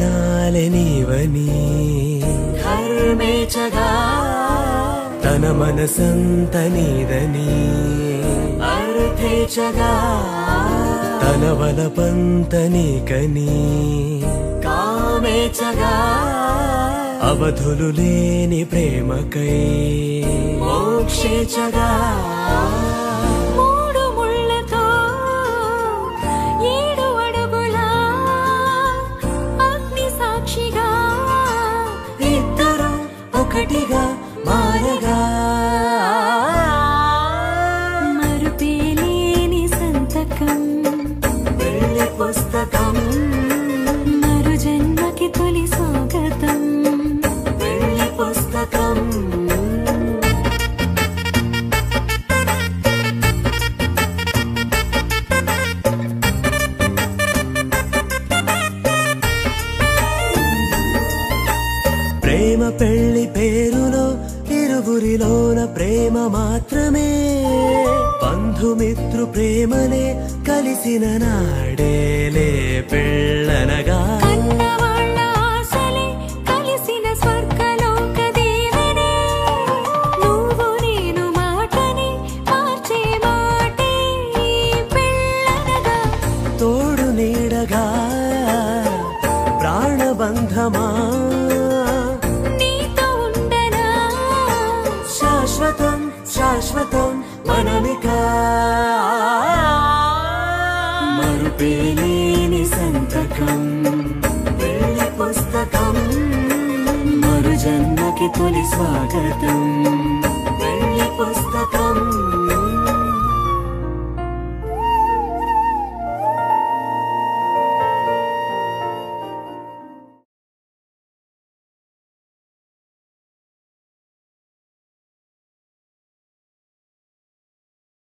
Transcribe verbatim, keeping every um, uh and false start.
ప్రాణాలే నీవని ధర్మేచగా తన మనసంత నీదని అర్థేచగా తన వలపంత నీకని కామేచగా అవధులు లేని ప్రేమకై మోక్షేచగా మూడు ముళ్ళతో ఏడు అడుగుల అగ్ని సాక్షిగా ఇద్దరు ఒకటిగా మారగా మరుపేలేని సంతకం పెళ్లి పుస్తకం మరు జన్మకి తొలి స్వాగతం పెళ్లి పుస్తకం ప్రేమ పెళ్లి పేరులో ఇరువురిలోన ప్రేమ మాత్రమే బంధుమిత్రు ప్రేమనే కలిసిన నాడేలే పెళ్ళనగా కన్నవాళ్ళ ఆశలే కలిసిన స్వర్గలోక దేవనే నువ్వు నేను మాటని మార్చే మాటే పెళ్ళనగా తోడు నీడగా ప్రాణబంధమా నీతో ఉండనా శాశ్వతం శాశ్వతం మనమిక మరుపేలేని సంతకం పెళ్లి పుస్తకం మరు జన్మకి తొలి స్వాగతం